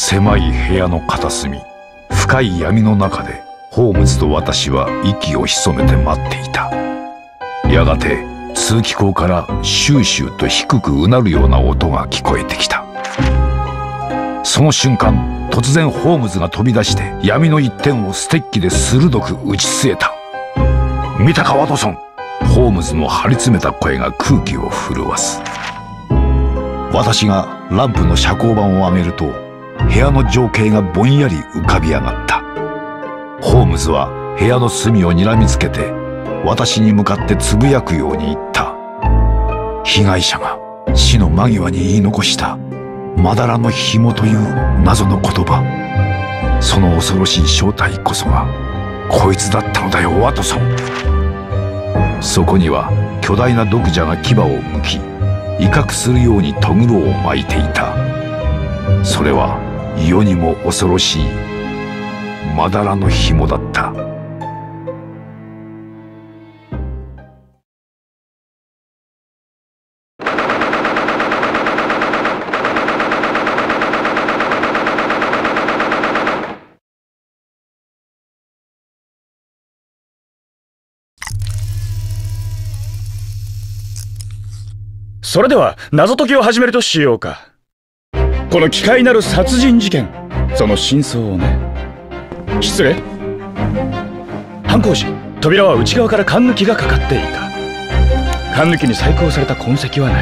狭い部屋の片隅、深い闇の中でホームズと私は息を潜めて待っていた。やがて通気口からシューシューと低くうなるような音が聞こえてきた。その瞬間、突然ホームズが飛び出して闇の一点をステッキで鋭く打ち据えた。見たかワトソン。ホームズの張り詰めた声が空気を震わす。私がランプの遮光板を上げると、部屋の情景がぼんやり浮かび上がった。ホームズは部屋の隅を睨みつけて、私に向かってつぶやくように言った。被害者が死の間際に言い残したまだらの紐という謎の言葉。その恐ろしい正体こそがこいつだったのだよ、ワトソン。そこには巨大な毒蛇が牙をむき、威嚇するようにとぐろを巻いていた。それは世にも恐ろしいまだらの紐だった。 それでは謎解きを始めるとしようか。この奇怪なる殺人事件、その真相をね。失礼。犯行時、扉は内側から缶抜きがかかっていた。缶抜きに細工をされた痕跡はない。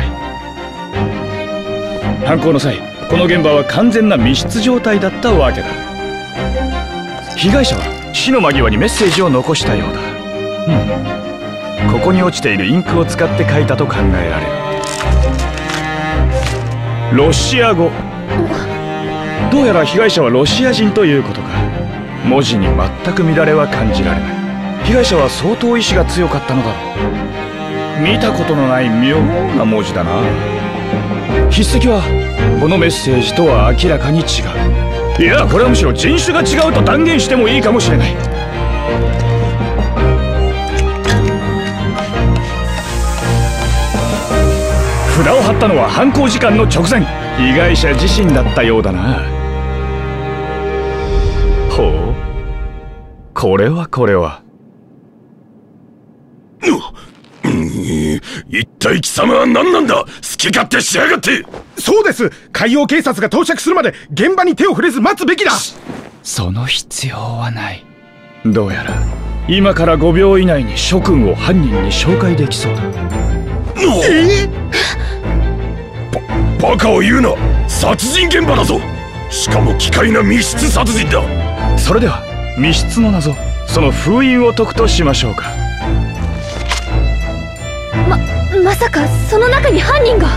犯行の際、この現場は完全な密室状態だったわけだ。被害者は死の間際にメッセージを残したようだ。ここに落ちているインクを使って書いたと考えられる。ロシア語。どうやら被害者はロシア人ということか。文字に全く乱れは感じられない。被害者は相当意志が強かったのだろう。見たことのない妙な文字だな。筆跡はこのメッセージとは明らかに違う。いや、これはむしろ人種が違うと断言してもいいかもしれない。札を貼ったのは犯行時間の直前、被害者自身だったようだな。ほう、これは一体貴様は何なんだ。好き勝手しやがって。 そうです。海洋警察が到着するまで現場に手を触れず待つべきだ。 その必要はない。どうやら今から5秒以内に諸君を犯人に紹介できそうだ。 バカを言うな。殺人現場だぞ。しかも奇怪な密室殺人だ。 それでは密室の謎、その封印を解くとしましょうか。 まさかその中に犯人が。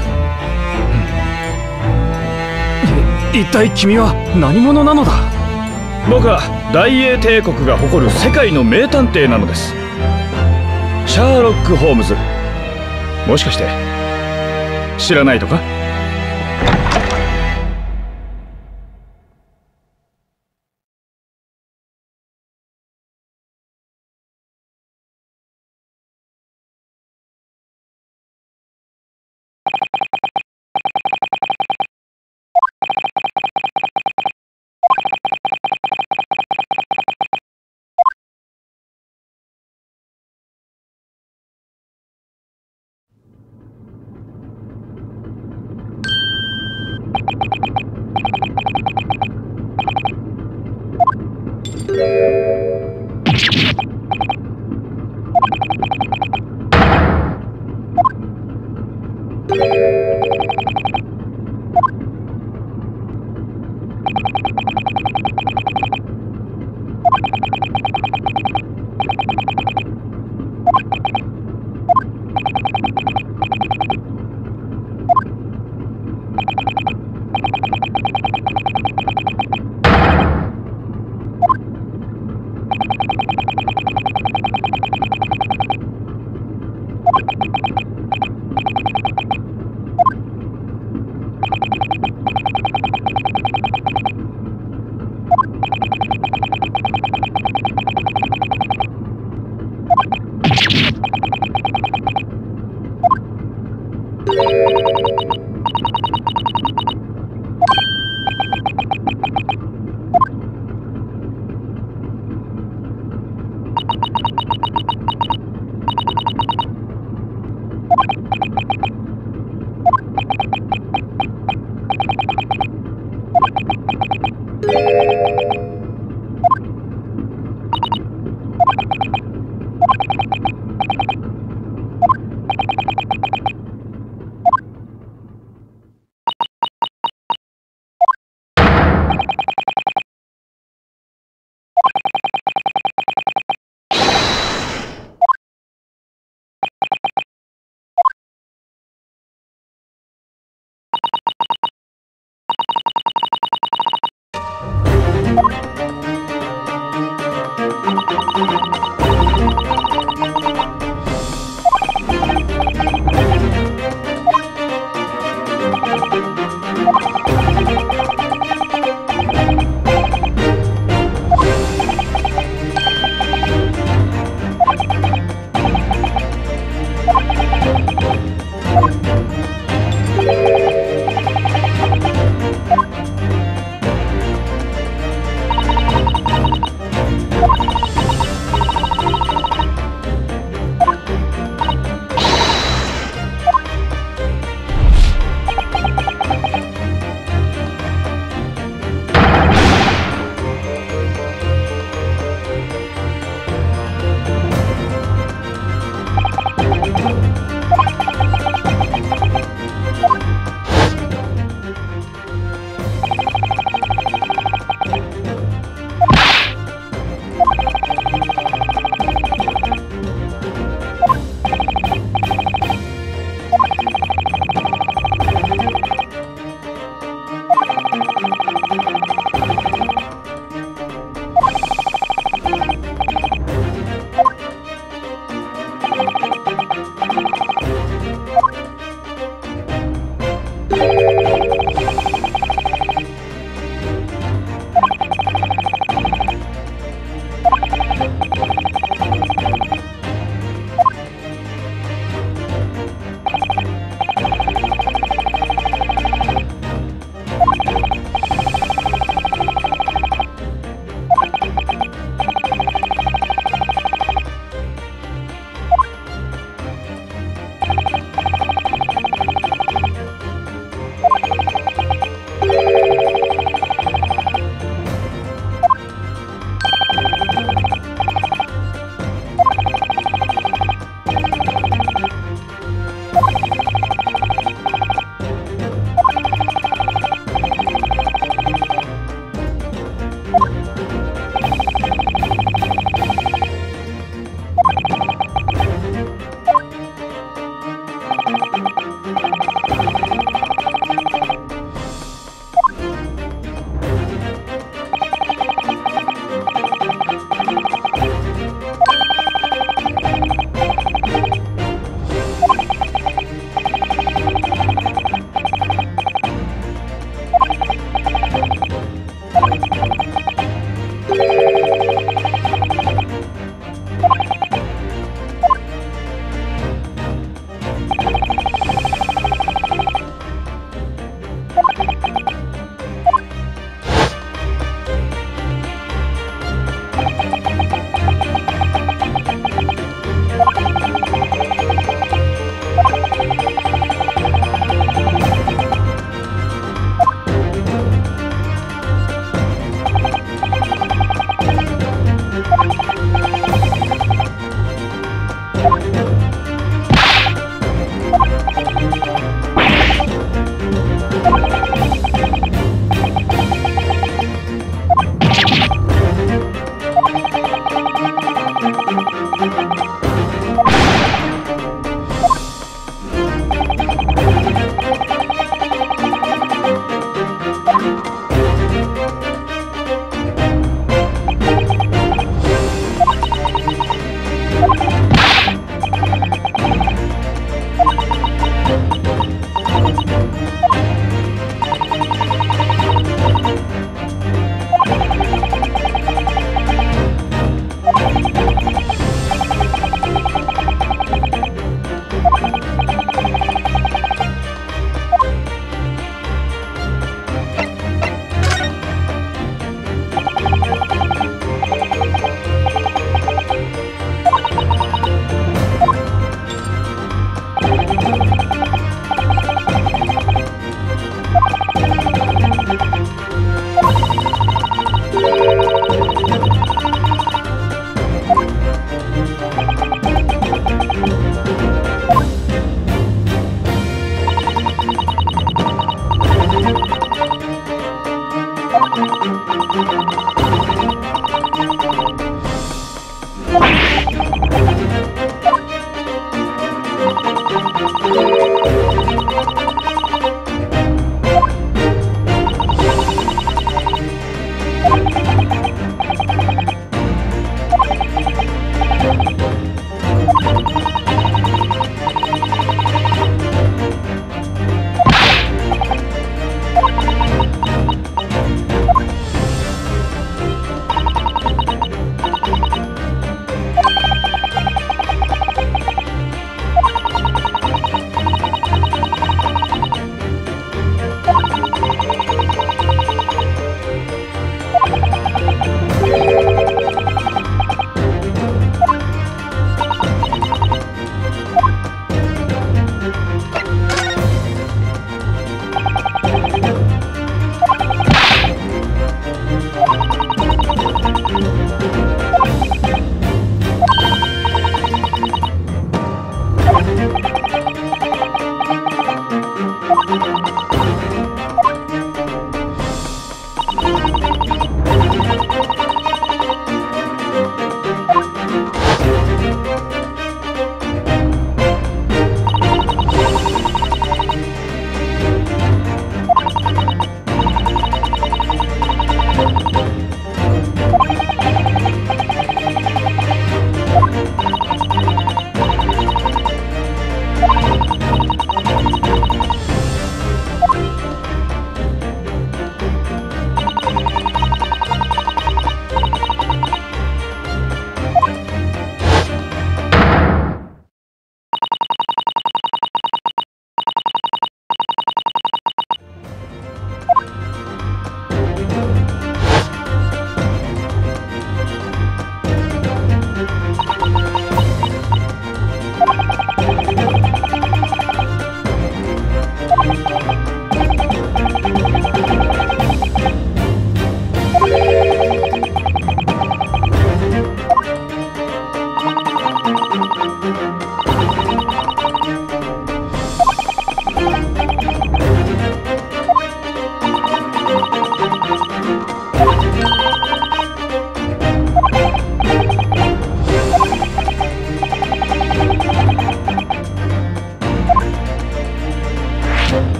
一体君は何者なのだ。僕は大英帝国が誇る世界の名探偵なのです。シャーロック・ホームズ。もしかして知らないとか。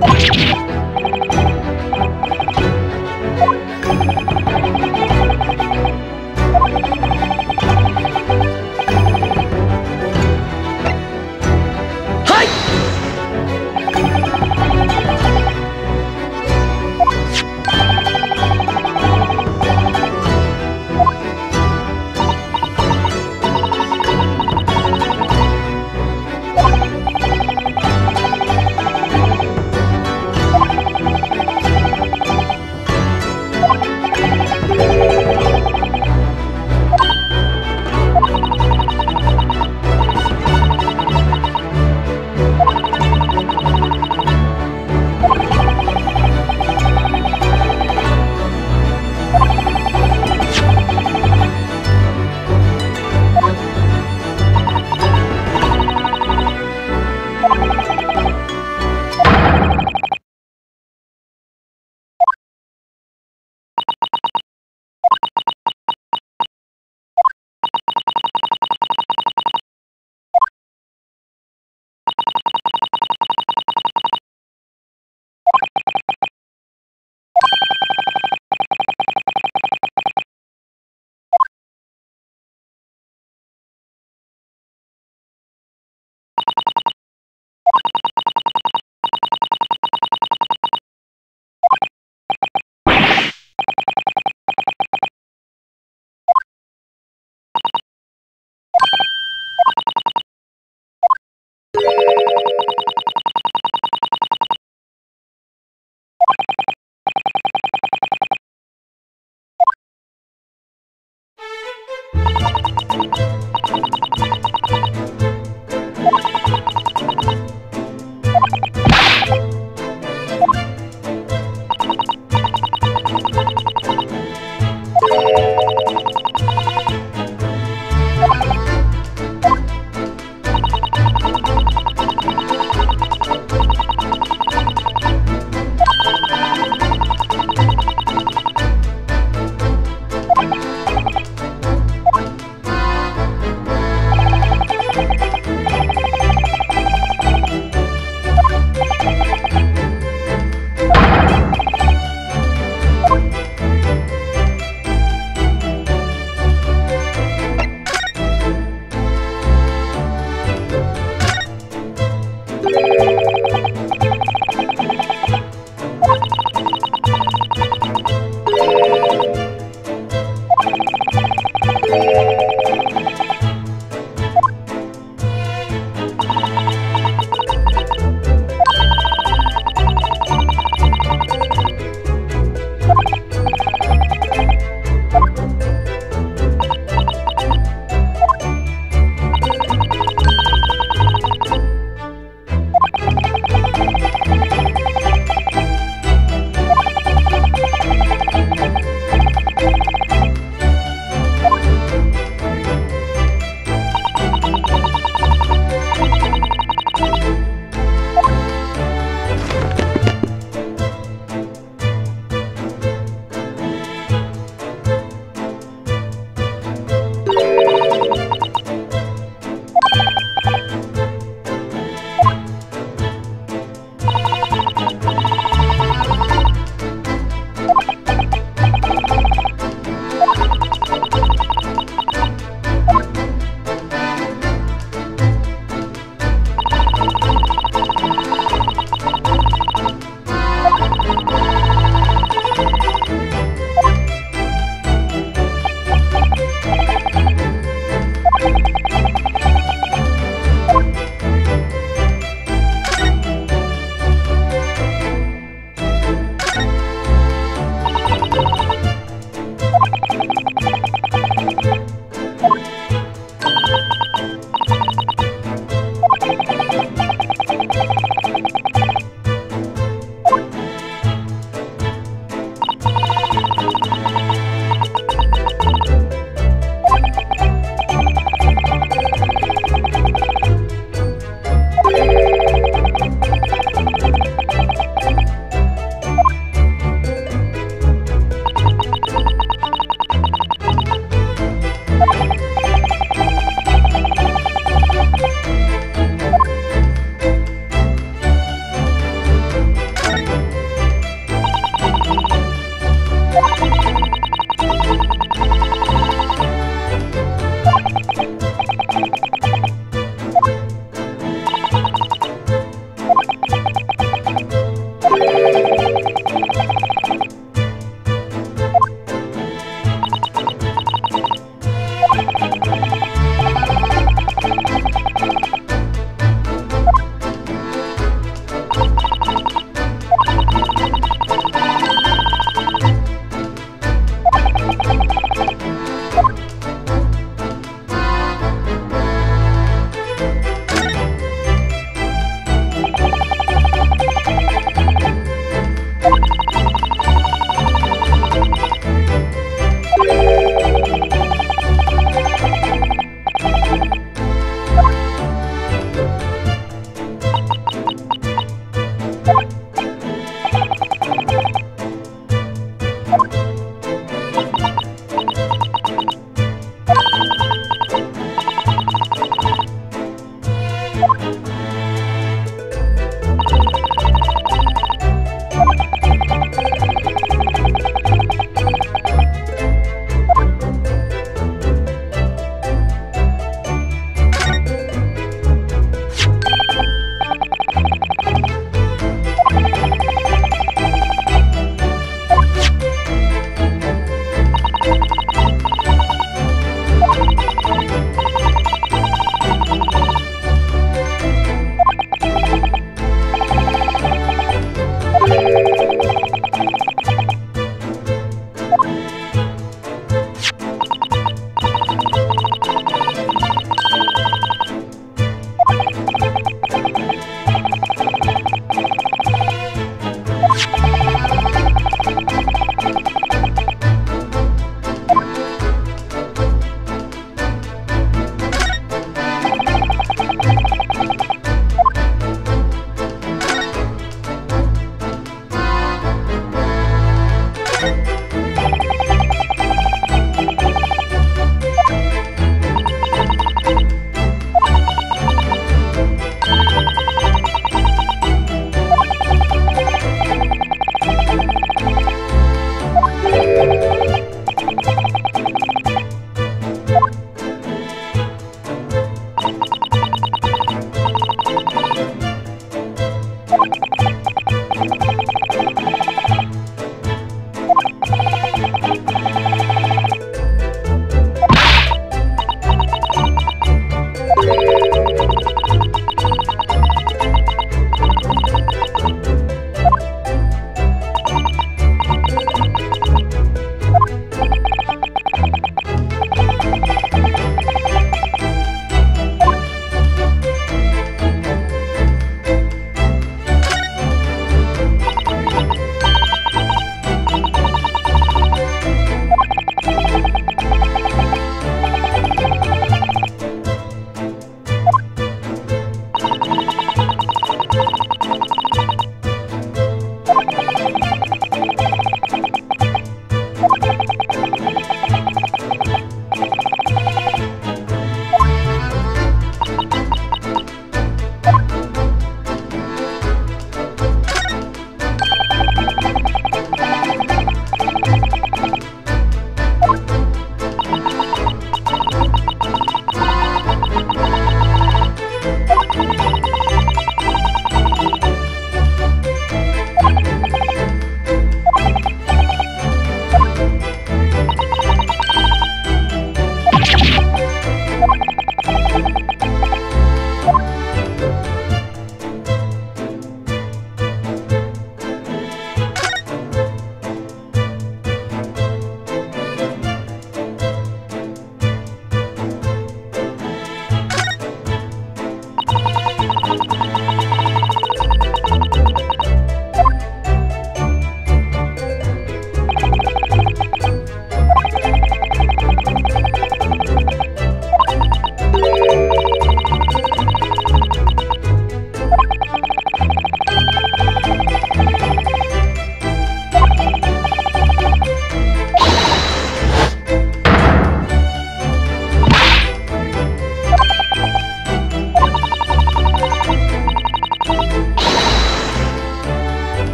だ。